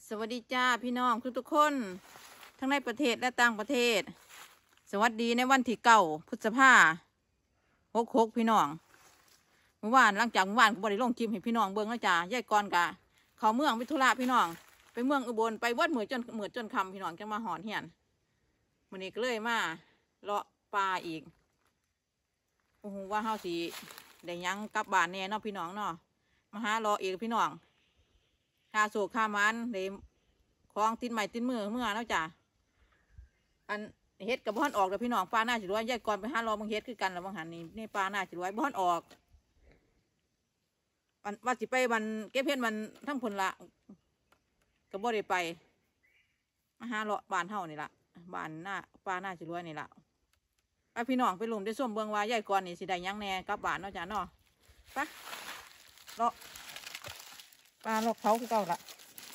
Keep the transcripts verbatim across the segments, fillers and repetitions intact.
สวัสดีจ้าพี่น้องทุกทุกคนทั้งในประเทศและต่างประเทศสวัสดีในวันที่เก้าพฤษภาหกหกพี่น้องเมื่อวานหลังจากเมื่อวานก็บริลงคลิปให้พี่น้องเบิ่งแล้วจ้ายายกรกะเขาเมืองไปธุระพี่น้องไปเมืองอุบลไปวัดเหมือจนเหมือจนคำพี่น้องจะมาหอนเหียนวันนี้ก็เลยมาเลาะปลาอีกโอ้โหว่าเฮาสีได้ยังกลับบ้านแน่เนาะพี่น้องเนาะมาหาเลาะอีกพี่น้องข้าโศกข้ามันเดมคลองติดใหม่ติดมือเมื่อแล้วจ้ะอันเฮ็ดกับบ้านออกแต่พี่น้องปลาหน้าจิรวยยายก่อนไปหารอบางเฮ็ดคือกันแล้วบางหันนี่นี่ปลาหน้าจิรวยบ้านออกวันว่าสิไปวันเก็บเห็ดวันทั้งผลละก็บ่ได้ไปมาหาเลาะบ้านเฮานี่ละบ้านหน้าปลาหน้าจิรวยนี่ละไปพี่น้องไปลุมได้ส้มเบืองว่ายายก่อนนี่สิได้ยังแน่กลับบ้านเนาะจ้ะเนาะไปเลาะปลาเลาะเขาคือเก่าละ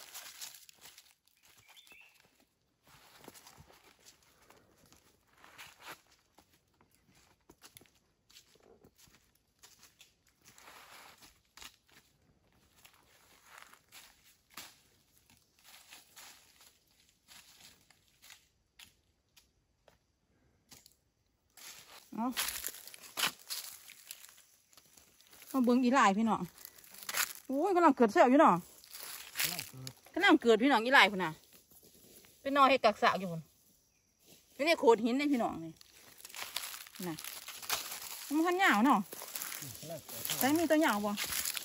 มาเบิ้งอีหลายพี่น้องโอ้ยกำลังเกิดเสี้ยวอยู่เนาะกำลังเกิดพี่น้องอีหลายพุ่นน่ะเป็นนอเห็ดกักสาวอยู่พุ่นเป็นเนี่ยโขดหินเลยพี่น้องนี่น่ะมันพันยาวเนาะแต่มีตัวยาวบ่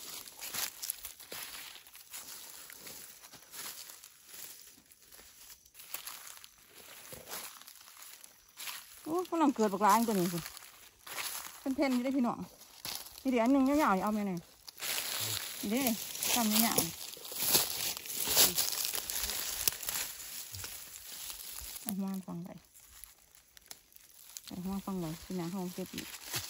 โอ้กำลังเกิดบักร้ายตัวนี้พุ่นเป็นเพนอยู่ได้พี่น้องนี่เดี๋ยวอันหนึ่งยาวๆเอาไปหน่อยนี่เด้ทำยาวเอามาฟังไปเอามาฟังเลยพี่น้องเขาเก็บอีก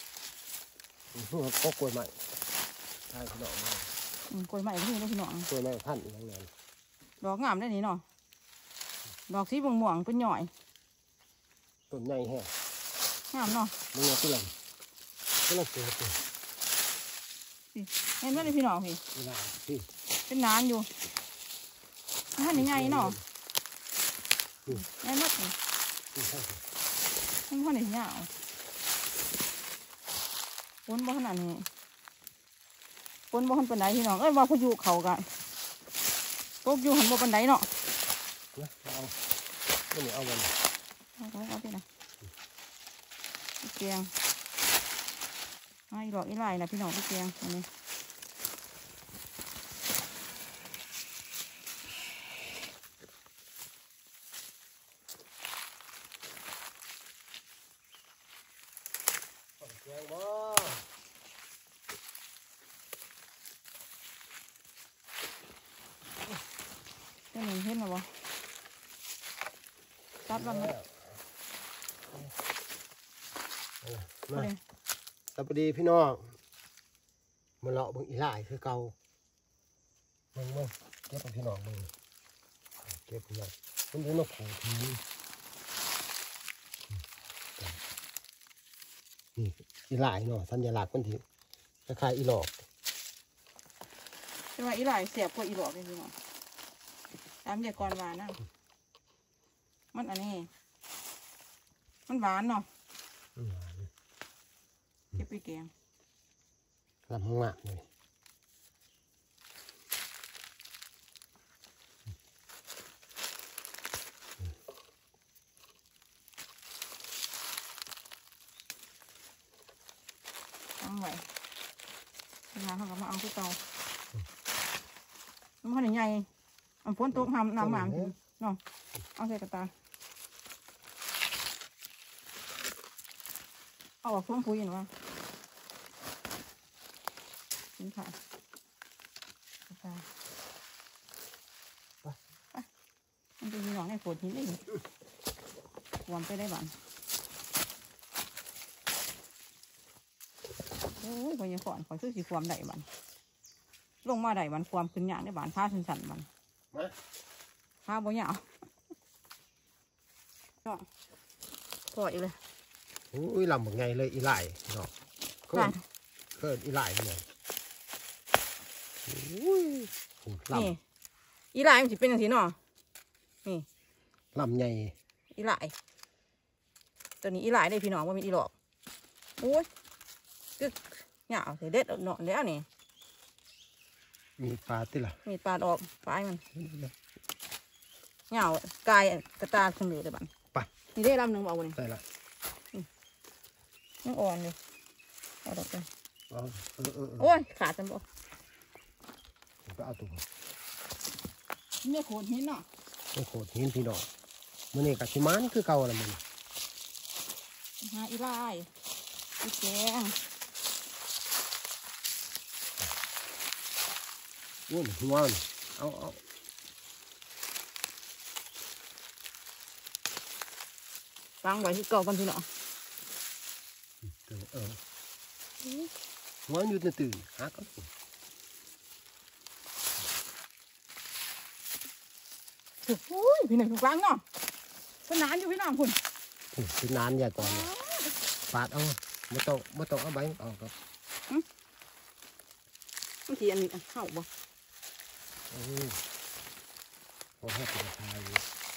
ก็กล้วยใหม่ใช่พี่น้องกล้วยใหม่ก็มีได้พี่น้องกล้วยใหม่พันธุ์อย่างนั้นดอกงามได้นี่เนาะดอกสีม่วงๆเป็นหน่อยต้นใหญ่แห้งงามเนาะมึงเอาที่หลังที่หลังเกิดตัวเห็นไหมพี่น้องพี่เป็นนานอยู่ท่านยังไงเนาะแน่นมากเลยท่านพ่อไหนเนี่ยปนบ่ขนาดนี้ปนบ่ขนาดปันไดพี่น้องเอ้ยว่าพายุเขากันตกอยู่หันบ่ปันไดเนาะเอาไม่เหนียวเอาไปเอาไปเอาไปนะเกียงอีหลอกอีไล่นะพี่น้องพี่เกียงอันนี้เกียงบ่เป็นหนึ่งเห็นหรอบ่ตัดแล้วนะสวัสดีพี่น้องมาเลาะบึงอีหลายคือเก่ามึงมึงเก็บพี่น้องมึงเก็บพี่น้องมันเป็นนกขู่ทีนี่อีหลายเนาะสัญลักษณ์มันที่คล้ายๆอีหลอกเป็นว่าอีหลายเสียบกว่าอีหลอกเลยพี่น้องตามเด็กก่อนหวานนะมันอันนี้มันหวานเนาะเก็บไปแกงลำมากเลยตั้งไว้งานเขาก็มาเอาที่เตามันขนาดใหญ่อันฝนตกหามน้ำหมามเนาะเอาใส่กระตาเอาออกฟุ้งฟุ้ยเห็นว่านี่ค่ะกระตาไปมันจะมีหนองให้ฝนหินได้หวมไปได้บ้านโอ้ยพอยังขอนขอซื้อสีความได้บ้านลงมาได้บ้านความขึ้นหยาได้บ้านผ้าสันสันบ้านผ้าบ่หยาก็ปล่อยเลยอุ้ยลำเหมือนไงเลยอีหลายเนาะเกิดเกิดอีหลายเนี่ยอุ้ยลำอีหลายมันสิเป็นอย่างสีเนาะนี่ลำใหญ่อีหลายตัวนี้อีหลายได้พี่น้องว่ามีอีหลอกโอ้ยตึกเหงาเสียเด็ดเอาหนอนแล้วนี่มีปลาติล่ะมีปาดออกปลายมันเหงากายกระตาขึ้นเหลือเลยบันไปนี่ได้ลำหนึ่งเอาเลยได้ละยังอ่อนเลยเอาดอกไปเอาเออเออเออโอ้ยขาดจังบ่ก็เอาตัวเนี่ยโขดหินเนาะไม่โคตรหินพี่น้องมันนี่กับชิมานคือเก่าละมันหาอีลายอีแกงวุ้นหัวนี่เอาเอาฟังไว้ที่เก่ากันพี่เนาะเออเออหัวอยู่ตื่นหาก็โอ้ยพี่หนึ่งฟังเนาะสนานอยู่พี่น้องคุณคือนานอย่าก่อนนะปาดเอาไม่ต้องไม่ต้องเอาใบออกครับบางทีอันนี้เข้าบ่โอ้ยพอให้เป็นทายอยู่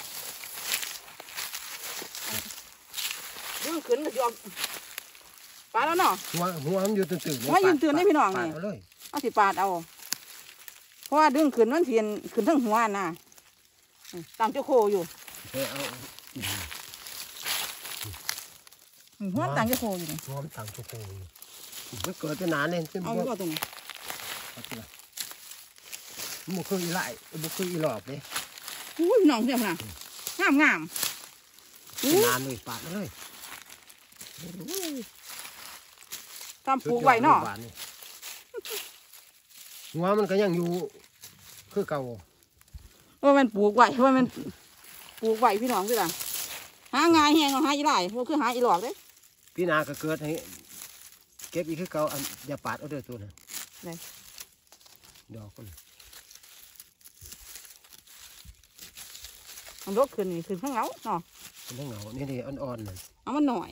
ดึงขึ้นก็ยอมปาดแล้วเนาะหัวหัวมันอยู่ตื่นตื่นหัวยืนตื่นได้พี่น้องนี่เอาเลยเอาสิปาดเอาเพราะว่าดึงขึ้นมันเทียนขึ้นทั้งหัวน่ะตามเจ้าโคอยู่เฮ้ยเอาหัวต่างเจ้าโคอยู่นี่หัวมันต่างชั่วโมงมันเกิดจะนานเลยซึ่งเอาบ่อยู่ตัวนี้มันคืออีไล่มันคืออีหลอกเลยอุ้ยน้องเพียบนะงามงามนานเลยปาดเลยตามปลูกไว้เนาะหัวมันก็ยังอยู่คือเก่าว่ามันปลูกไว้ว่ามันปลูกไว้พี่น้องคือล่ะหาง่ายแหงเอาหาอีหลายพวกคือหาอีหลอกเด้พี่นาก็เกิดให้เก็บอีกคือเก่าอันอย่าปาดเอาเด้อตัวนั้นไหนดอกมันมันรถขึ้นนี่ขึ้นข้างเหงาเนาะมันต้องเหงานี่นี่อ่อนๆนั่นเอามันหน่อย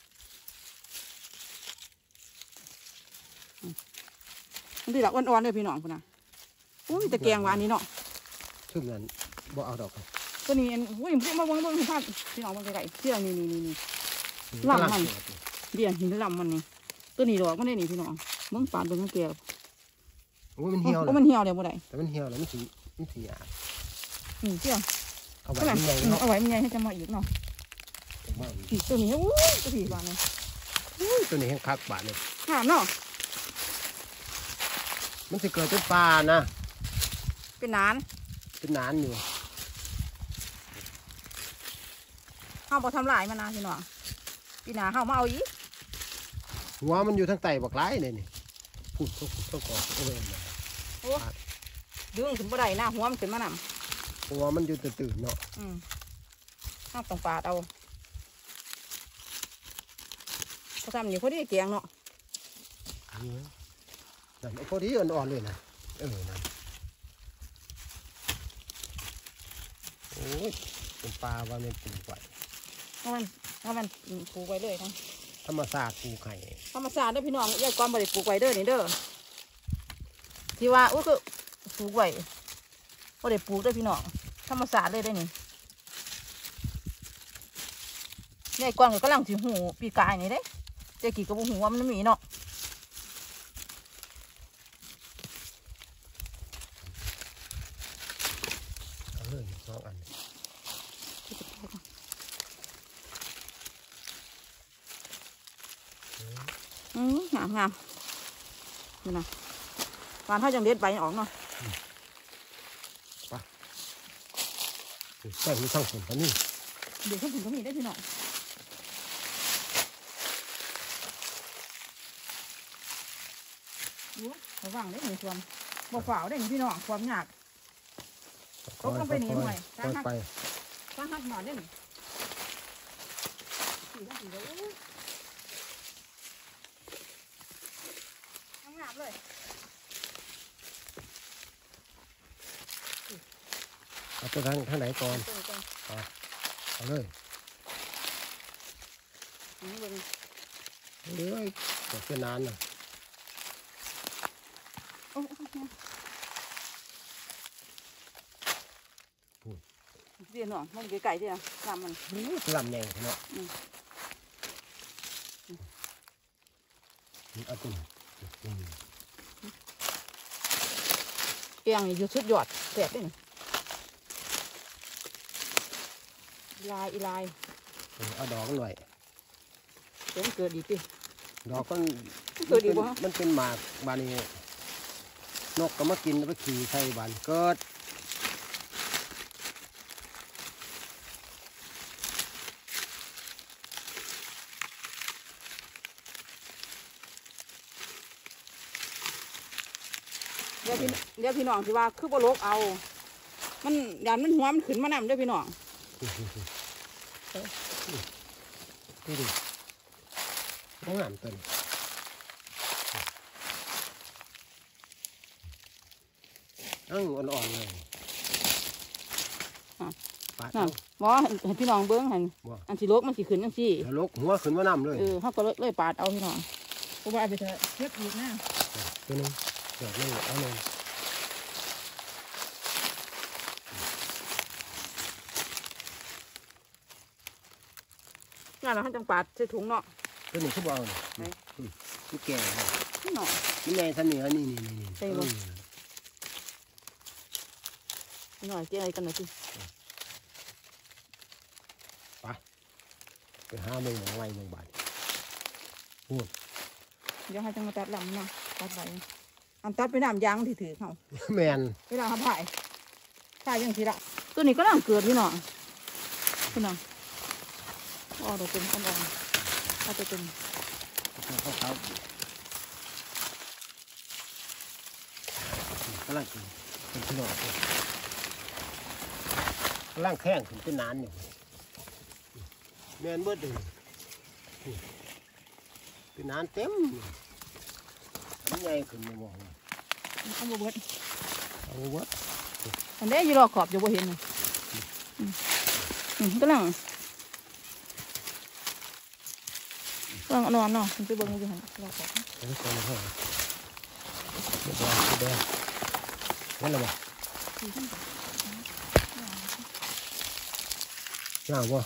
มันดีหลักอ่อนๆเลยพี่น้องพุ่นน่ะอุ้ยตะแกงหวานนี้เนาะซึ่งนั้นบ่เอาดอกตัวนี้อันอุ้ยเพิ่งมาเบิ่งเบิ่งให้ภาพพี่น้องเบิ่งไกลๆเที่ยงนี่นี่นี่นี่ ลำมัน เดี๋ยวหินลำมันนี่ตัวนี้ดอกมันได้นี่พี่น้องเบิ่งปานเบิ่งแก่โอ้ยมันเหี่ยวโอ้แล้วมันเหี่ยวแล้วบ่ได้แต่มันเหี่ยวแล้วมันสีมันสีอาดนี่เที่ยงเอาไว้เอาไว้ที่ใหญ่เนาะเอาไว้มันใหญ่ให้จะมาอีกเนาะผมว่าอีกตัวนี้อุ้ยตัวนี้บานเลยอุ้ยตัวนี้แห้งคักบาดเลยงามเนาะมันจะเกิดเป็นปลานะเป็นนานเป็นนานอยู่เฮาบ่ทำลายมันนะพี่น้องปีหน้าเฮามาเอาอีกหัวมันอยู่ทั้งไตบักไร้เลยนี่พูดทุกทุกก่อนเอาไว้เลยโอ้ดึงขึ้นบ่ได้นะหัวมันขึ้นมานำหัวมันอยู่ตื่นๆเนาะอืมเฮาต้องปาดเอาเขาทำอยู่พอดีแกงเนาะนี่นั่นเอาพอดีอ่อนๆเลยนะเออนั่นโอ้ยเป็นปลาว่ามันปลูกไว้เอามันเอามันปลูกไว้เลยทั้งธรรมชาติปลูกไข่ธรรมชาติเด้อพี่น้องยายความบ่ได้ปลูกไว้เด้อนี่เด้อที่ว่าอุ้ยคือปลูกไว้บ่ได้ปลูกเด้อพี่น้องธรรมชาติเลยได้อนี่ยายความก็กำลังสิหูปีกายนี่เด้เจ๊กี่ก็บ่หูว่ามันมีเนาะเอาเลยสองอันอืมงามงามนี่นะวานเท่าจังเด็ดใบออกเนาะใส่มีทั้งผลทั้งนี้เดี๋ยวข้าวผุนก็มีได้พี่น้องดูระวังได้หนึ่งความบ่ฝ่าวได้หนึ่งพี่น้องความยาก ตกลงไปนี่หน่อยค่อยๆไปถ้าหักหนอนได้หนึ่งสี่ห้าสี่เลยงามๆเลยเอาไปทางทางไหนก่อนเจอกันเอาเลยนี่เบิ่งเอ้ยเกิดเป็นนานนะโอ้โอ้โอ้เดี๋ยวน้องมันไก่ๆที่นะลำมันลำแดงเนาะเอาตัวเอียงนี่อยู่สุดยอดแสบเลยลายอีลายเอาดอกหน่อยเดี๋ยวมันเกิดดีสิดอกก็เกิดดีบ่มันเป็นหมากบานนี้นกก็มากินแล้วก็ขี่ใส่บานเกิดเดี๋ยวพี่เดี๋ยวพี่น้องสิว่าคือบ่ลกเอา มันยานมันหัวมันขึ้นมานำเด้อพี่น้องดูดิน้องงามตัวนี้อังอ่อนๆเลยปาดนั่เอานบ่ให้พี่น้องเบิ่งหั่นบ่อันสิลกมันสิขึ้นจังซี่แล้วลกหัวขึ้นมาน้ำเลยเออเฮาก็เลยปาดเอาพี่น้องบ่ว่าเอาไปเถอะเฮ็ดอีกนะตัวนึงดอกนึงเอาเลยงานเราเฮาจังปาดใส่ถุงเนาะตัวนี้เขาบอกเอาเนี่ยนี่แก่เลยพี่น้องนี่ไงท่านนี่นี่นี่นี่ใช่บ่ พี่น้องเจ๊อะไรกันหน่อยสิไปหาเมืองไว้เมืองบาดพูดเดี๋ยวให้จังมาตัดลำเนาะตัดไว้อันตัดไปน้ำยางที่ถือเขาแมนเวลาเขาผ่ายผ่ายยังทีละตัวนี้ก็น่าเกิดพี่น้องพี่น้องอ๋อเดี๋ยวเป็นอ่อนๆถ้าจะเป็นเขาเขากำลังกินเป็นพี่น้องกำลังแข้งถึงเป็นนานอยู่แมนเบิดเลยเป็นนานเต็มทำไงขึ้นมาบอกเอาบวบดเอาเบิดอันนี้อยู่รอขอบอยู่บ่เห็นเลยอืมอืมก็นั่งกำลังนอนเนาะมันไปเบิ่งอยู่หันรอขอบเอาไปก่อนเลยเฮ้ยเดี๋ยวเดี๋ยวนั่นแหละบ่น่าบ่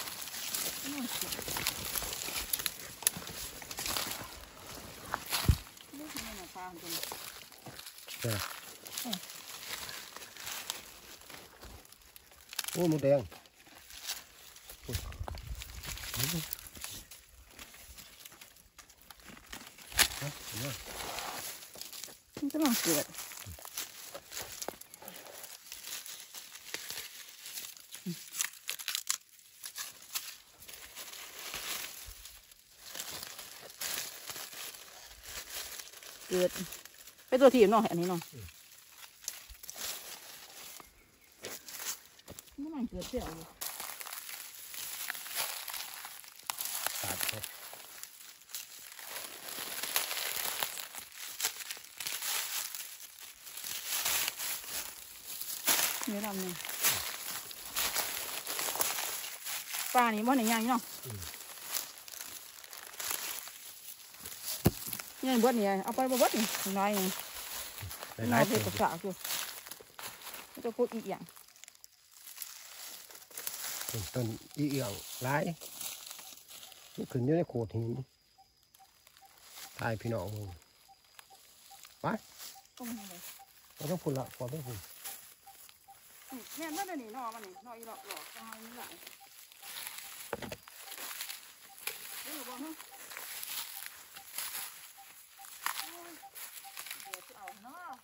เดี๋ยวโอ้หมูแดงโอ้ยเอาเห็นไหมมันกำลังเกิดเกิดไปตัวทีมเนาะอันนี้เนาะนี่มันเกิดเสียอยู่ตัดครับเนื้อดำเนี่ยปลานี่มันไหนยังเนาะเนี่ยบดเนี่ยเอาไปบดนี่น้อยนี่หน้ลาอยยเพื่ๆอตัวกับสาวอยู่จะพูดอีกอย่างต้นอีเอี่ยวหลายมันขึ้นอยู่ในโขดหินทายพี่น้องมึงไปก็ไม่เลยเราต้องพุ่นละพอต้องพุ่นเนี่ยนั่นน่ะนี่นอมันนี่นออีหลอกหลอกเอาให้มันไหลเดี๋ยวบอกฮะเดี๋ยวจะเอาเนาะ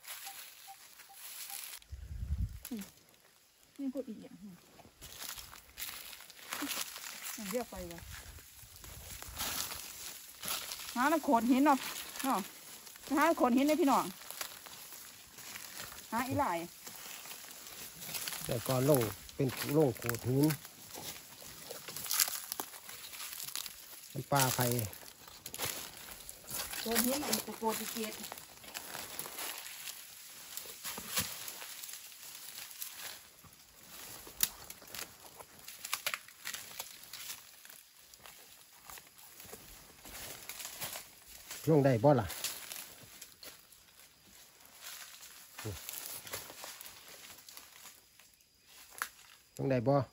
นี่พูดอีกอย่างอย่างเรียกไปเลยหาน้ำโขดหินเนาะเนาะหาโขดหินเลยพี่น้องหาอีหลายแต่ก่อนลงเป็นลงโขดหินมันปลาไผ่โขดหินมันตะโกนตะเกียดลงได้บ่ล่ะต้องได้บ่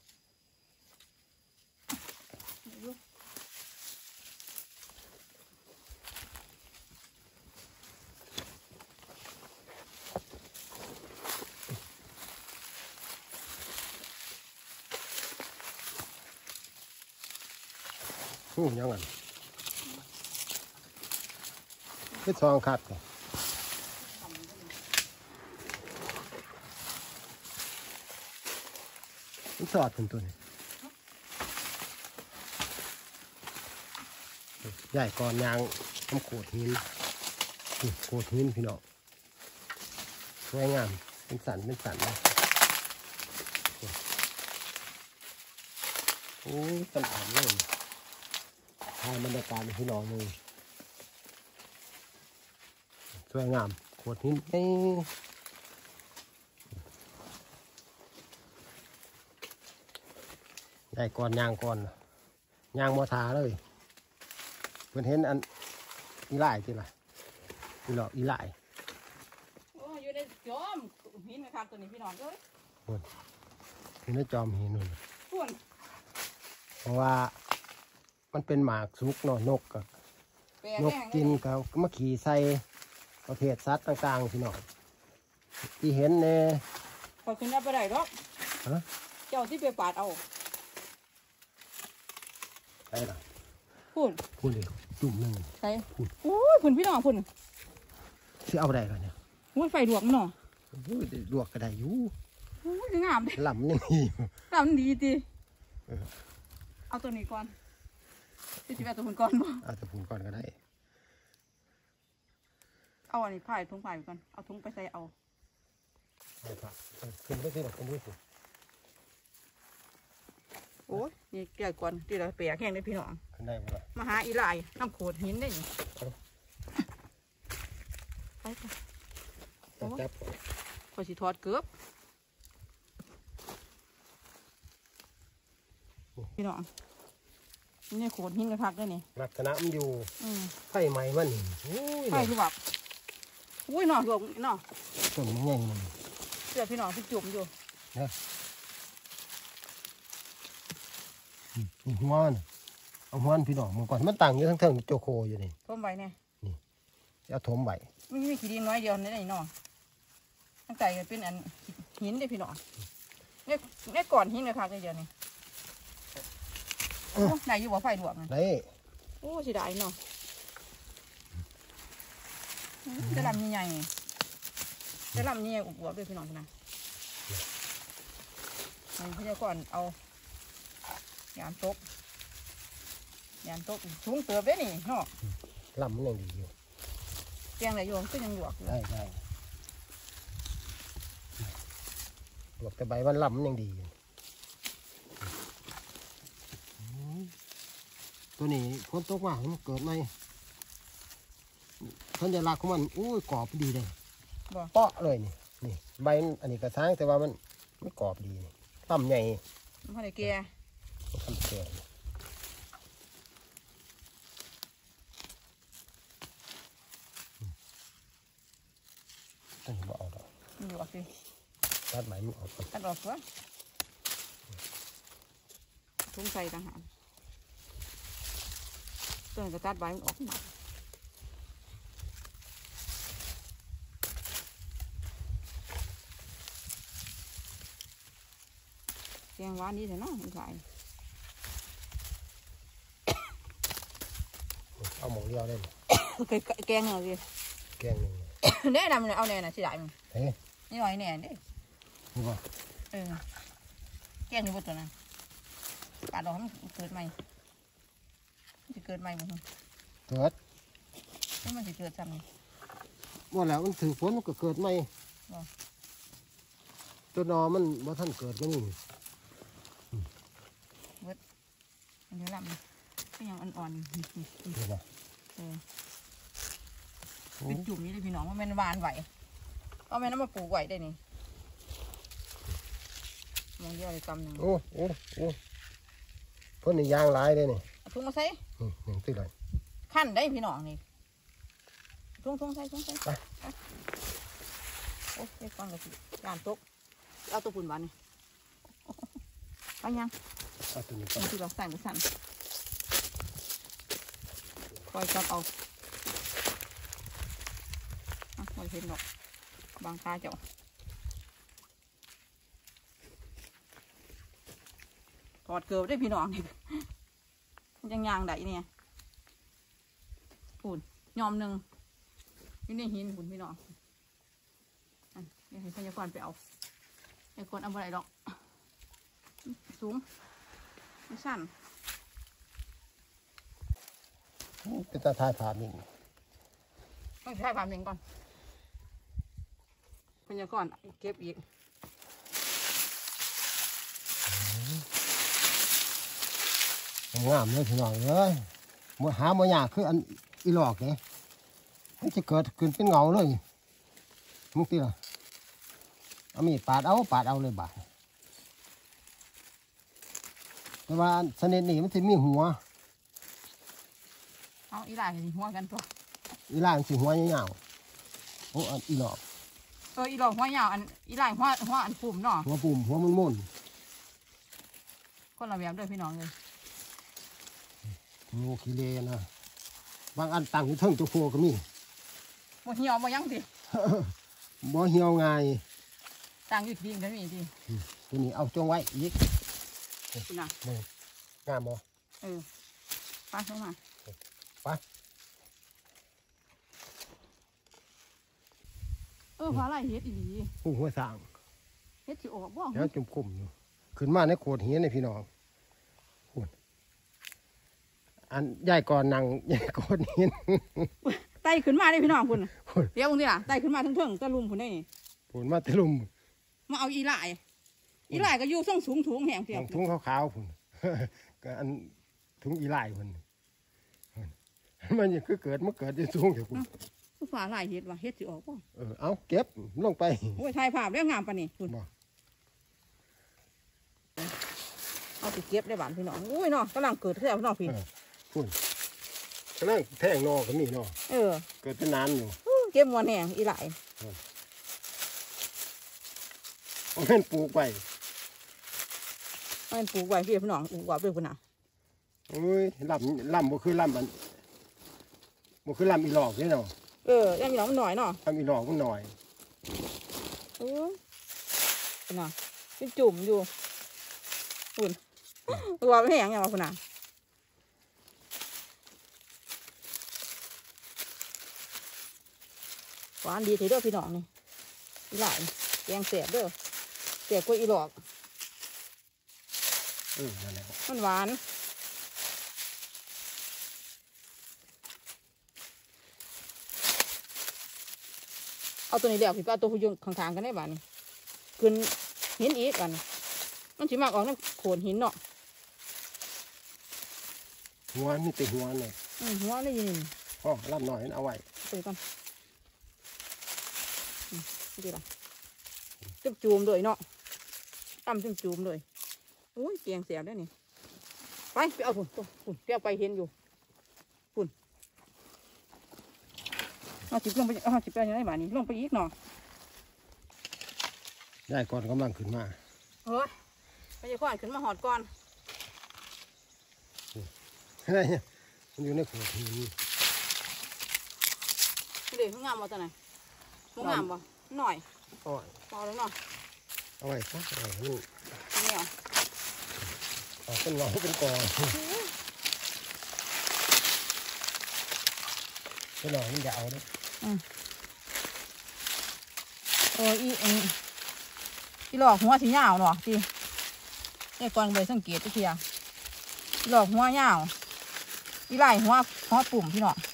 หูยังไงคือซองคัดก่อนมันสอดเป็นตัวนี้ใหญ่ก่อนยางน้ำโขดหินนี่โขดหินพี่น้องสวยงามเป็นสันเป็นสันเลยโอ้ยสันอ่านเลยถ่ายบรรยากาศพี่น้องเลยสวยงามโขดหินไอ้ใหญ่ก่อนยางก่อนยางมอทาเลยเพิ่นเห็นอันอีไล่ที่ละอีหลอกอีไล่โอ้อยู่ในจอมหินนะครับตัวนี้พี่น้องเอ้ยเห็นในจอมหินนู่นส่วนเพราะว่ามันเป็นหมากสุกเนาะนกกับแปรนกแห้งกินกับมาขี่ใส่ประเภทสัตว์ต่างๆพี่น้องที่เห็นเนี่ยพอขึ้นได้ไปได้หรอกฮะเจ้าที่ไปปาดเอาใช่หรอพุ่นพูดเลยจุ่มหนึ่งใส่โอ้ยพุ่นพี่น้องพุ่นที่เอาได้กันเนี่ยโอ้ยไฟลวกมันเนาะโอ้ยลวกก็ได้อยู่โอ้ยงามเด้ลำยังมีงามดีติเออเอาตัวนี้ก่อนที่สิบแปดตัวพุ่นก่อนบ่เอาแต่พูนก่อนก็ได้เอาอันนี้ผ่ายถุงผ่ายไปก่อนเอาถุงไปใส่เอาได้ครับขึ้นไปสิหรอกขึ้นด้วยสิโอ้ยนี่แก่ก่อนที่เราเปียกแห้งได้พี่น้องขึ้นได้ไหมล่ะมาหาอีหลายน้ำโขดหินได้นี่ไปไปต้องจับพอสิทอดเกือบพี่น้องนี่โขดหินกระทักได้นี่ลักษณะมันอยู่อืมไฟไหม้มันนี่โอ้ยไฟคือแบบอุ้ยหน่อหลวงหน่อต้นมันใหญ่มันเสือพี่น้องที่จุ่มอยู่นะนี่หัวมันเอาหัวมันพี่น้องมาก่อนมันต่างอยู่ทั้งเทิงโจโคอยู่นี่ต้มไว้เนี่ยเอาถมใบไม่มีขี้ดินน้อยเดียวนี่นี่น้องตั้งใจเป็นอันหินได้พี่น้องเนี่ยเนี่ยก่อนหินกระทักได้เดียวนี่โอ้ไหนอยู่บ่ไฟหลวงได้โอ้สิได้เนาะจะลำใหญ่จะลำใหญ่อวบๆด้วยพี่น้องนะพี่เจ้าก่อนเอายานตกยานตกสูงเติบได้นี่เนาะลำมันยังดีอยู่แกงไหนโยมก็ยังหยวกอยู่ได้ได้หลบแต่ใบมันลำมันยังดีอยู่ตัวนี้คนตกว่ามันเกิดไหมสัญลักษณ์ของมันอุ้ยกรอบดีเลยบ่เปาะเลยนี่นี่ใบอันนี้กระซ้างแต่ว่ามันมันกรอบดีนี่ลำใหญ่มันพอได้แก่มันทำแก่ต้องบ่เอาดอกมันหยวกสิตัดใบมันออกก่อนตัดออกตัวทุ่งใส่ต่างหากต้นกระตัดใบมันออกมาแกงหวานดีแต่เนาะมันใส่เอาหมูเรียวได้เลยแกงเหรอสิแกงหนึ่งเน่นำเอาแน่น่ะสิได้มั้งเฮ้ยนี่หน่อยแน่เด้นี่บ่เออแกงอยู่บนตัวนั้นปาดออกให้มันเกิดใหม่มันจะเกิดใหม่มั้งเกิดแล้วมันจะเกิดซ้ำนี่หมดแล้วมันถือฝนมันก็เกิดใหม่บ่ตัวนอมันบ่ท่านเกิดก็นี่มันจะลำก็ยังอ่อนๆนี่นี่นี่เห็นไหมเออเป็นจุ่มนี่เลยพี่น้องว่าแม่นหวานไหวเอาแม่น้ำมาปลูกไหวได้นี่มองเยอะเลยกำหนึ่งโอ้โอ้โอ้เพิ่นนี่ยางหลายเลยนี่เอาถุงมาใส่นี่หนึ่งตื้อเลยขั้นได้พี่น้องนี่ถุงถุงใส่ถุงใส่ไปโอ้ยไอ้ฟังเลยสิยานตกเอาตัวปุ่นบานนี่ไปยังเอาตัวนี้ก่อมัน นที่เราใส่บุษันคอยจับเอาอ่ะคอยเห็นดอกบางตาเจ้าถอดเกลือได้พี่น้องนี่มันยังยางได้เนี่ยปุ่นยอมหนึ่งอยู่ในหินปุ่นพี่น้องอันนี้ให้พยากรไปเอาพยากรเอาอะไรดอกสูงไม่สั้นเป็นตาทายผ่ามิงต้องใช้ความเองก่อนพยากรเก็บอีกงามเลยพี่น้องเลยมาหามาหยากคืออันอีหลอกเนี่ยมันจะเกิดขึ้นเป็นเงาเลยมึงตีละเอามีดปาดเอาปาดเอาเลยบาดแต่ว่าชนิดนี้มันจะมีหัวเอาอีหลายสิหัวกันตัวอีหลายมันสิหัวยาวๆโอ้อันอีหลอกเอออีหลอกหัวยาวอันอีหลายหัวหัวอันปุ่มเนาะหัวปุ่มหัวมุนมุนคนละแบบด้วยพี่น้องเลยงูขี้เลนะบางอันตั้งอยู่เทิงตัวโคก็มีหมดเหี่ยวหมดยังดิบ่เหี่ยวง่ายต่างอยู่ดีกันมีดีตัวนี้เอาจงไว้อีกคุณน่ะนี่งามบ่เออไปเข้ามาไปเออฟ้าไล่เฮ็ดอีหลีหูหัวสางเฮ็ดสิออกบ่แล้วจุ่มกลุ่มอยู่ขึ้นมาในโขดเฮียนในพี่น้องหุ่นอันใหญ่ก่อนนางใหญ่ก่อนเฮียนไต่ขึ้นมาได้พี่น้องคุณหุ่นเดี๋ยวมึงสิล่ะไต่ขึ้นมาทั้งเทิงตะลุมคุณได้นี่หุ่นมาตะลุมมาเอาอีหลายอีหลายก็อยู่ส่งสูงถุงแหงเสียถุงขาวๆหุ่น ก็อันถุงอีไล่หุ่นมันยังคือเกิดมันเกิดอยู่สูงอยู่หุ่นคือฟ้าไล่เฮ็ดว่ะเฮ็ดสิออกบ่เออเอาเก็บลงไปโอ้ยถ่ายภาพแล้วงามปานนี้คุณบ่เอาไปเก็บได้บ้านพี่น้องอุ้ยเนาะกำลังเกิดขึ้นแล้วพี่น้องพี่เออหุ่นกำลังแท่งนอก็มีนอเออเกิดเป็นนานอยู่อู้เก็บมวนแหงอีหลายเอาเงินปลูกไปมันปลูกไว้พี่พี่น้องปลูกไว้เพื่อนพุ่นน่ะโอ้ยลำลำบ่คือลำมันบ่คือลำอีหลอกนี่เนาะเออยังมีน้องมันหน่อยเนาะลำอีหลอกมันหน่อยเออพุ่นน่ะเป็นจุ่มอยู่พุ่นตัวไม่แหงยังวะพุ่นน่ะหวานดีทีเด้อพี่น้องนี่อีหลายแกงเสียบเด้อเสียบกว่าอีหลอกเออนั่นแหละมันหวานเอาตัวนี้แล้วพี่ป้าตัวผู้ยงข้างๆกันได้บ้านี่ขึ้นหินอีกกันมันสิมากออกน้ำโขนหินเนาะหัวมีแต่หัวเลยอืมหัวนี่ยินพ่อลำหน่อยเอาไว้ไปก่อนอืมนี่ล่ะจุ่มจูมเลยเนาะตั้มจุ่มจูมเลยโอ้ยเกียงเสียบได้นี่ไปไปเอาฝุ่นฝุ่นฝุ่นไปเอาไปเห็นอยู่ฝุ่นเอาจิบลงไปเอาจิบไปยังไงบ้านี้ลงไปอีกเนาะได้ก่อนกำลังขึ้นมาเฮ้ยไปจะขวานขึ้นมาหอดก่อนอะไรเนี่ยมันอยู่ในขวดหินเด็กงามบ่ตัวไหนบ่งามบ่หน่อยเอาไว้พอแล้วเนาะเอาไว้ซะเอาไว้มันอันนี้เหรอเอาเป็นเงาเป็นกอเป็นหน่อยมันจะเอาเด้เอออีอันนี้อีหลอกหัวสียาวเนาะจีนี่ก่อนไปสังเกตเทียอีหลอกหัวยาวอีไหล่หัวหัวปุ่มพี่เนาะ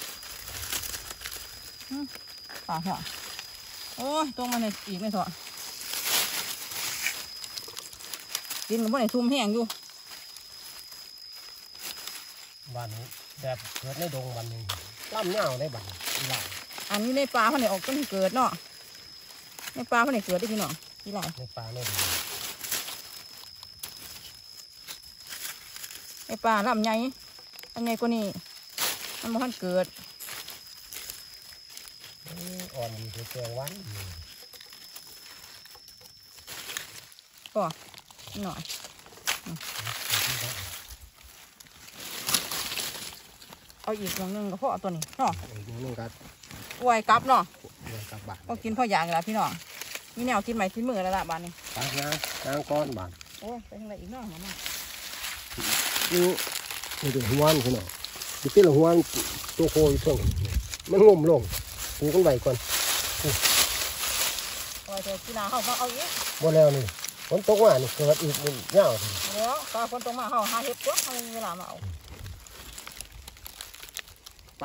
อืมป่าหัวโอ้ยตรงมันเลยอีกไม่ถอดดินมันบ่ได้ซุ่มแห้งอยู่วันนี้แบบเกิดในดงวันหนึงล่ำเงาในบัดนี้อีหลายอันนี้ในปลาเขาเนี่ยออกต้นเกิดเนาะในปลาเขาเนี่ยเกิดได้พี่เนาะอีไหล่ในป่าในดงในปลาลำใหญ่อันใหญ่กว่านี้มันบ่ทันเกิดเอ้ยอ่อนดีคือแกงหวานอยู่ก็หน่อยเอาอีกอย่างหนึ่งก็พอตัวนี้เนาะอีกหนึ่งครับอวยกลับเนาะเดี๋ยวกลับบ้านก็กินพ่ออย่างละพี่น้องมีแนวกินใหม่กินมือแล้วล่ะบ้านนี้ปากนะนางก้อนบ้านโอ้ยไปทางไหนอีกเนาะหมอมานี่นี่เป็นหัวนี่พี่น้องที่เป็นหัวตัวโคอยู่ช่วงมันงมลงปูกันไว้ก่อนโอ้ยเดี๋ยวพี่นาเขามาเอาอีกหมดแล้วนี่ฝนตกมานี่เกิดอีกมันยาวเดี๋ยวตาคนตรงมาเขาหาเห็ดตัวเขามีเวลามาเอาไป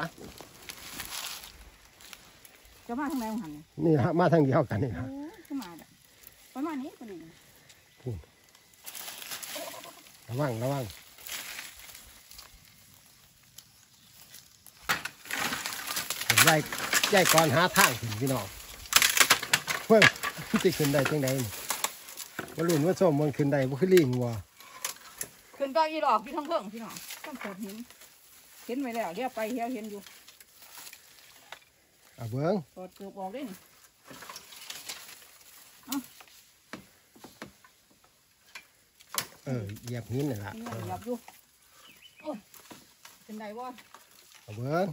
จะมาทางไหนของหันเนี่ยนี่ฮะมาทางเดียวกันนี่นะโอ้ยขึ้นมาแบบประมาณนี้พอดีระวังระวังผมไล่ใหญ่ก่อนหาทางถึงพี่น้องเฮ้ยจะขึ้นได้จังไดมาลุ่นว่าส้มมันขึ้นได้บ่ขึ้นลิงวัวขึ้นก็อีหลอกพี่ท้องเพิ่งพี่น้องต้องโขดหินเห็นไว้แล้วเรียกไปเฮียเห็นอยู่อ่ะเบิ้งโขดเกือบออกได้นี่เออเหยียบหินนี่ล่ะนี่หยับอยู่โอ้ยเป็นไงวะอ่ะเบิ้ง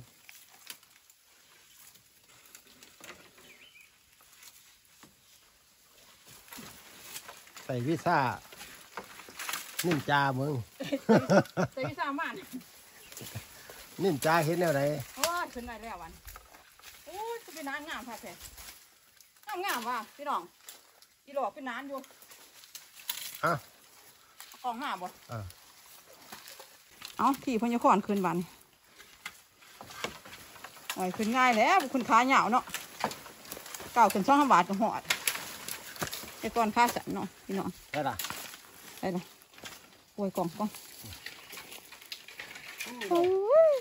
ใส่วิซ่านิ่มจามึงใส่พิซซ่ามานนิ่มจาเห็นแนวไหนโอ้ยขึ้นได้แล้ววันโอ้ยเป็นนานงามค่ะแท้งามงามว่ะพี่น้องอีหลอกเป็นนานอยู่อ่ะออกหน้าบ่อ่ะเอาที่พญาคอนขึ้นบันโอ้ยขึ้นง่ายแล้วคุณขาเหยาวเนาะเก่าขึ้นช่องห้าบาทก็หอดแต่ก่อนค่าสันเนาะพี่น้องได้ละได้เลยโอ้ยกล่องกล่องโอ้ย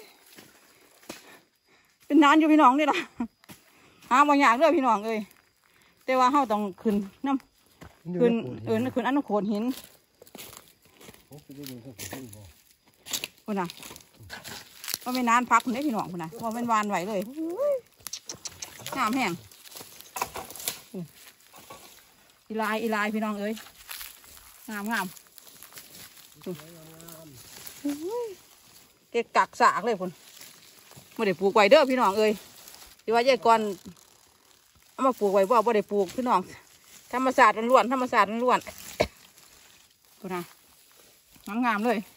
เป็นนานอยู่พี่น้องนี่ล่ะหาบางอย่างเด้อพี่น้องเอ้ยแต่ว่าเฮาต้องขึ้นน้ำขึ้นเออขึ้นอันนั้นโขดหินคุณน่ะว่าเป็นนานพักคุณได้พี่น้องคุณน่ะว่าเป็นวานไหวเลยงามแห้งอีลายอีลายพี่น้องเอ้ยงามงามเก็บกักสากเลยคุณไม่ได้ปลูกไว้เด้อพี่น้องเอ้ยที่ว่าใหญ่ก่อนเอามาปลูกไว้บ่บ่ได้ปลูกพี่น้องธรรมศาสตร์ล้วนธรรมศาสตร์ล้วนคุณน่ะงามงามเลย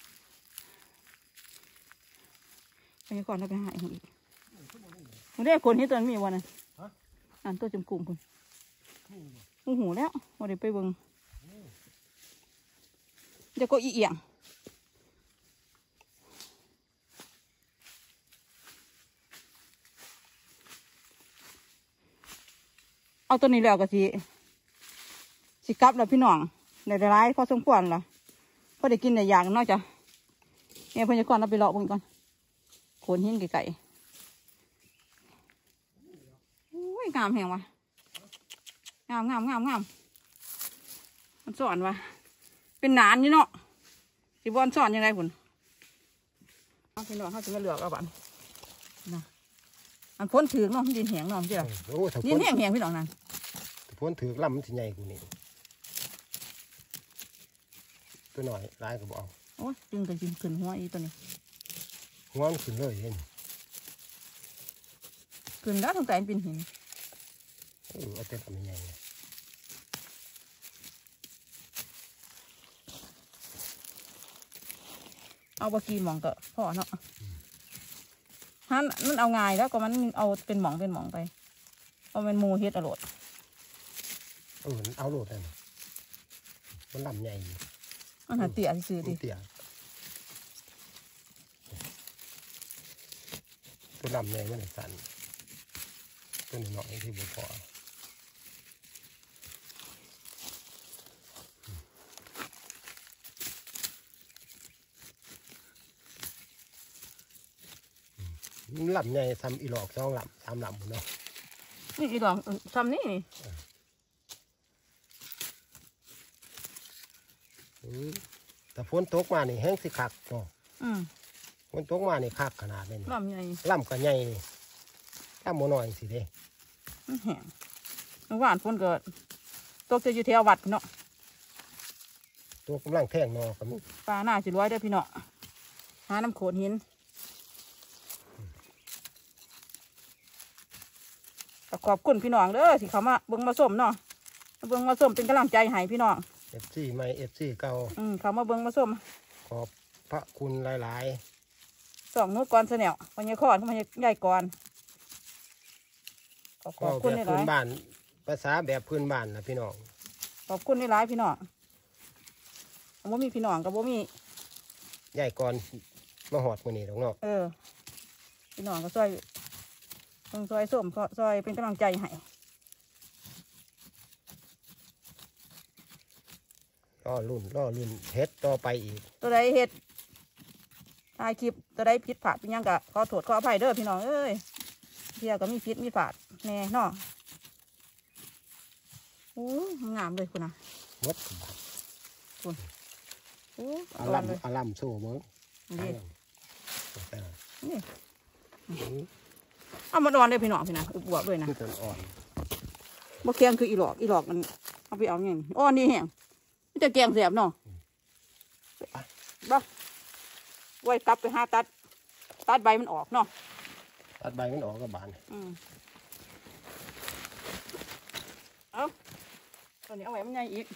ไปก่อนเราไปหาอีกคุณได้คนที่ตัวมีวันนั้นอันตัวจมกลุ่มคุณหูหูแล้วบ่ได้ไปเบิ่งจะก็อีเอียงเอาตัวนี้แล้วก็สิสิกลับแล้วพี่น้องในร้ายพอสมควรละพอได้กินในอย่างนอกจากเนี่ยพญากรเราไปเลาะเบิ่งก่อนโขนหินไก่โอ้ยงามแหงวะงามงามงามงามมันสอนวะเป็นนานอยู่เนาะสิบอลสอนยังไงคุณเอาพี่น้องเขาจะมาเหลือกเอาบ้านนะมันพ้นถือเนาะดินแหงเนาะเจ้าโอ้ถ้าดิพ้นนแหงแหงพี่น้องนั่นถ้าพ้นถือลำมันสิใหญ่กูนี่ตัวหน่อยลายก็บเอกโอ้ยจึงกันจึงขึ้นหัวอีตัวนี้หัวมันขึ้นเลยเห็นขึ้นแล้วตั้งแต่เป็นหินเออเอาแต่ทำใหญ่เอาบะกีหมองก็พอเนาะฮันมันเอาง่ายแล้วก็มันเอาเป็นหมองเป็นหมองไปเอาเป็นหมูเฮ็ดอร่อยเออเอาโหลดเลยมันลำใหญ่อันหาเตี๋ยซื้อดิเตี้ยตัวลำใหญ่มันสั่นตัวหน่อยที่บุพอลำใหญ่ทำอีหลอกสองลำสามลำเนาะนี่อีดอกซ้ำนี่นี่แต่ฝนตกมานี่แห้งสิคักเนาะอืมฝนตกมานี่คักขนาดนี้ลำใหญ่ลำก็ใหญ่นี่ลำโมน้อยสิเด้มันแห้งเมื่อวานฝนเกิดตกจะอยู่แถววัดเนาะตัวกำลังแท่งนอก็มีปลาหน้าสิร้อยเด้อพี่น้องหาน้ำโขดหินขอบคุณพี่น้องเด้อที่เขามาเบิ่งมาส้มเนาะมาเบิ่งมาส้มเป็นกำลังใจให้พี่น้องเอฟซีใหม่เอฟซีเก่าอืมเขามาเบิ่งมาส้มขอบพระคุณหลายสองนู้นก่อนเสนียวมันยังคอนมันยังใหญ่ก่อนขอบๆก็คุณแบบนี่หพื้ลาน ยบ้านภาษาแบบพื้นบ้านนะพี่น้องขอบคุณนี่หลายพี่น้องบ่มีพี่น้องกับบ่มีใหญ่ก่อนมาหอดมือนี่ดอกเนาะเออพี่น้องก็ซอยต้องซอยส้มก็ซอยเป็นกำลังใจให้ล่อรุ่นล่อรุ่นเฮ็ดต่อไปอีกตัวใดเฮ็ดถ่ายคลิปตัวใดผิดพลาดเป็นหยังกะขอโทษขออภัยเด้อพี่น้องเอ้ยเที่ยวก็มีผิดมีพลาดแน่เนาะโอ้งามเลยคุณนะหมดคุณโอ้อาอ่ลัอนมเลยอาลัมโซ่มั้งนี่แต่นี่เอามาดอนเลยพี่น้องพี่นะอุบวบด้วยนะคือต้นอ่อนบ่แกงคืออีหลอกอีหลอกมันเอาไปเอาอย่างนี้อ้อนี่แห้งมันจะแกงแสบเนาะบ่ไว้ตับไปหาตัด ตัดใบมันออกเนาะตัดใบมันออกกับบานอืมเอาตัวนี้เอาไว้มันใหญ่อีก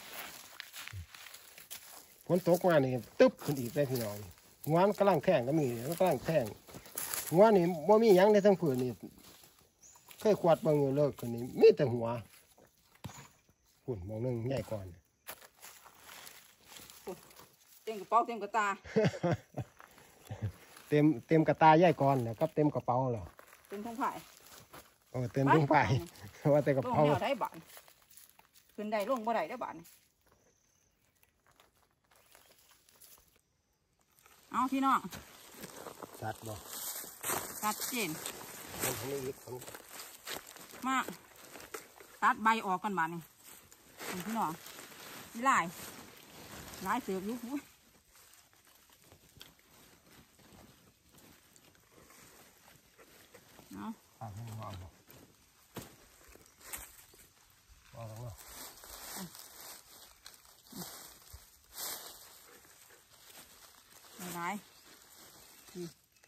ฝนตกมานี่ตึ๊บขึ้นอีกได้พี่น้องงวนกำลังแท่งก็มีกำลังแท่งงวนนี่บ่มีหยังในทั้งผืนนี่เคยขวดเบิ่งอยู่เลิกขึ้นนี่มีแต่หัวหุ่นมองหนึงใหญ่ก่อนเต็มกระเป๋าเต็มกระตาเต็มเต็มกระตาใหญ่ก่อนแล้วกับเต็มกระเป๋าแล้วเต็มท้องผ่ายเออเต็มถุงไปว่าแต่กระลงเป๋าแนวได้บานขึ้นได้ลงบ่ได้ได้บานเอาพี่น้องจัดบ่ตัดเจนมันทำให้ยึดของมาตัดใบออกกันบานนี่พี่น้องมีลายลายเสือกอยู่หูเอาข้าวให้มันวางบ่วางแล้วเนาะหลายนี่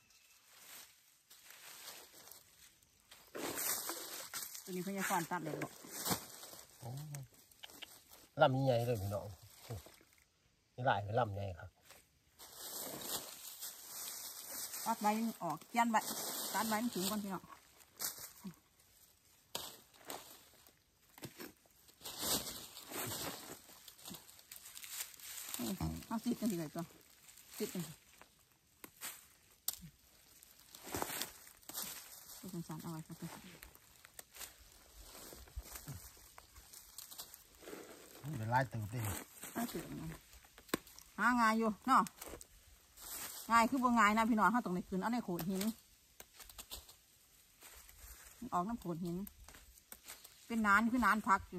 ตัวนี้เพิ่งจะฟอนตัดเลยบอกโอ้ลำใหญ่เลยพี่น้องนี่หลายเป็นลำใหญ่ครับตัดใบมันออกเจียนใบตัดใบมันถึงก่อนพี่น้องเอาติดกันดีเลยตัวติดกันตัวสงสารเอาไว้ครับเป็นลายตืบเลยน่าตื่นนะหาง่ายอยู่เนาะง่ายคือบ่ง่ายนะพี่น้องเขาตรงในคืนเอาในโขดหินออกน้ำโขดหินเป็นนานคือนานพักอยู่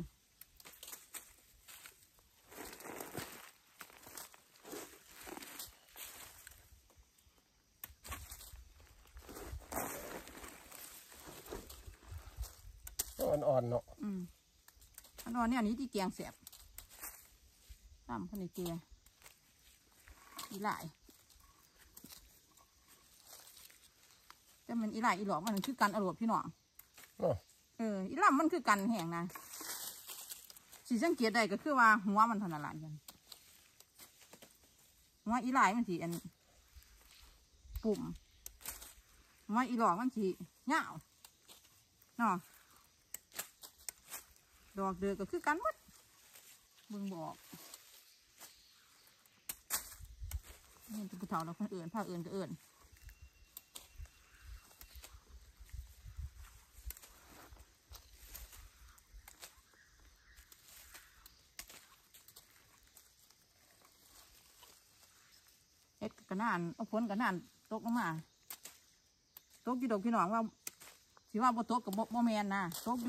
อ่อนๆเนาะอืมอันนอนเนี่ยอันนี้ที่เกียงแสบตามคนในเกียอีหลายแต่มันอีหลายอีหลอกมันคือกันอรวดพี่น้องเนาะเอออีลำมันคือกันแห้งนะสีสังเกตได้ก็คือว่าหัวมันเทานาลานกันหัวอีหลายมันสีอันปุ่มหัวอีหลอกมันสีเงาวเนาะดอกเดือก็คือกันหมดมึงบอกนี่เป็นผู้เฒ่าเราคนอื่นผ้าอื่นก็อื่นเอ็ดกระนานเอาผลกระนานตกลงมาตกอยู่ดอกพี่น้องว่าสิว่าบ่ตกกับบ่แมนนะตกอยู่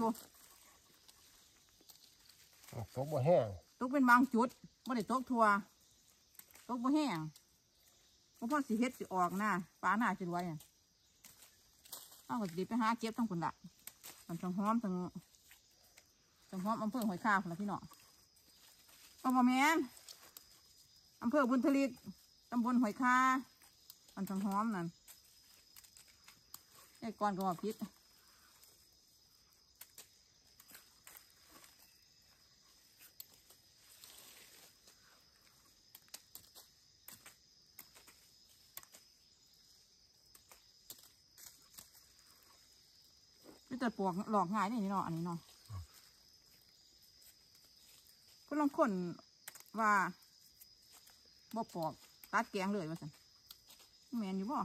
ตกบ่แห้งตกเป็นบางจุดบ่ได้ตกทัวตกบ่แห้งเพราะพ่อสิเฮ็ดสิออกนะปลาหน้าจะรวยอ่ะเอาก็สิไปหาเก็บทั้งคนละมันทั้งหอมทั้งทั้งหอมอำเภอหอยคาคนละพี่น้องเอาบ่แม่นอำเภอบุญทลิกตำบลหอยคาอันสังหอมนั่นไอ้ก้อนก็ว่าพิษไม่แต่ปวกหลอกง่ายนี่เนาะอันนี้เนาะก็ลองคนว่าบ่ปอกตัดแกงเลยว่าสันแมนอยู่บ่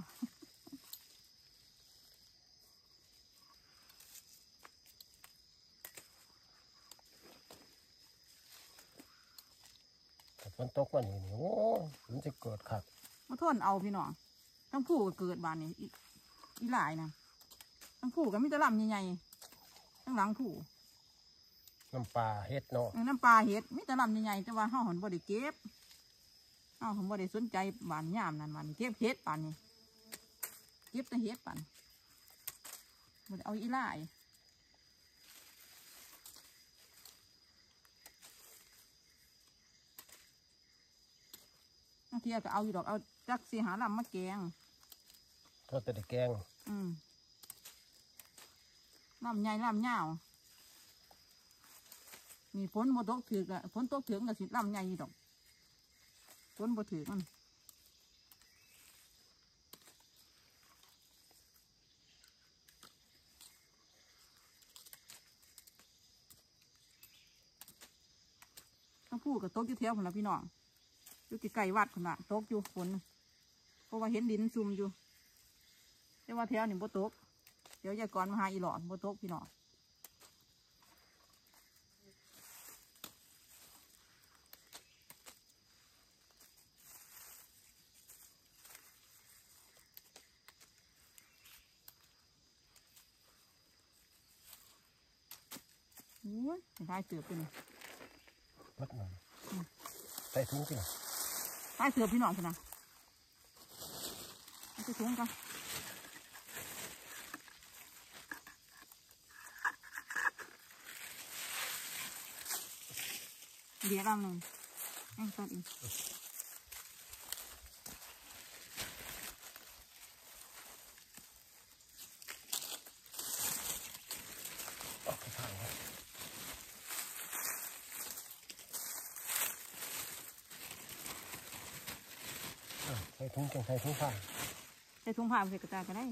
ฝนตกวันนี้โอ้มันจะเกิดขัดมาทนเอาพี่น้องทั้งผู้ก็เกิดบานนี้อีอีหลายนะทั้งผู้ก็มีแตะลำใหญ่ๆทั้งหลังผู้น้ำปลาเฮ็ดเนาะน้ำปลาเห็ดมีแตะลำใหญ่ๆแต่ว่าห้าหอนบ่ได้เก็บห้าหอนบ่ได้สนใจบานยามนั่นบานเก็บเห็ดปานนี้เก็บแต่เห็ดปานบ่ได้เอาอีหลายบางทีก็เอาอยู่ดอกเอาจักสีหาลำมาแกงก็แต่ได้แกงอืมลำใหญ่ลำยาวมีฝนบ่ตกถือกะฝนตกถึงกับสิลำใหญ่ดอกฝนบ่ถือมันต้องพูดกับโต๊ะอยู่แถวคนละพี่น้องอยู่ที่ไก่วัดคนละโต๊ะอยู่ฝนเพราะว่าเห็นดินซุ่มอยู่แต่ว่าแถวนี่บ่ตกเดี๋ยวยายก่อนมาหาอีหลอดบ่ตกพี่น้องโอ้ยได้เสือเป็นมัดหน่อยใส่ถุงสิได้เสือพี่น้องสินะเอาไปถุงกันเดี๋ยวเราหนึ่งแองตัดอีกออกไปทางวะใส่ถุงจังใส่ถุงผ้าใส่ถุงผ้าใส่กระตาก็ได้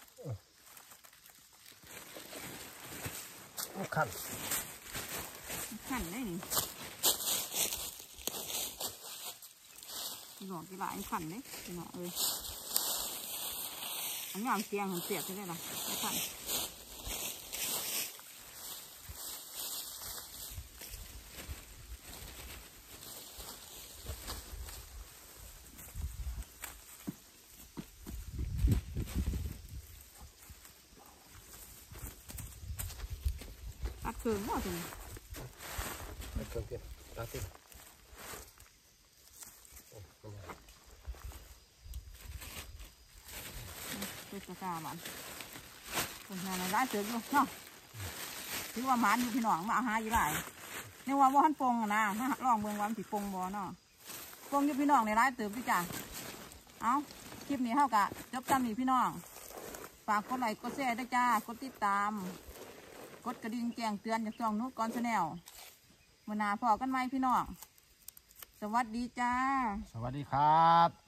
ขันขันได้นี่หลอกกี่หลายขันได้หนอเอ้ยอันนี้เอาเกียงหันเสียบใช่ไหมล่ะขันตัดเกลือว่าจังไม่เกินเพียงตาติดโอ้เป็นไงเป็นกระตาบ้านคนงานร้ายเสืออยู่เนาะถือว่าหมานอยู่พี่น้องมาเอาหาอยู่หลายเนี่ยว่าว่าหันปงนะลองเบิ่งว่ามันสิปงบ่เนาะปงอยู่พี่น้องในร้ายเติมพี่จ้าเอาคลิปนี้เท่ากับจบจำนี่พี่น้องฝากกดไลค์กดแชร์ด้วยจ้ากดติดตามกดกระดิ่งแจ้งเตือนจากช่องนุ๊กก้อนชาแนลมื่อหนาพอกันไหมพี่น้องสวัสดีจ้าสวัสดีครับ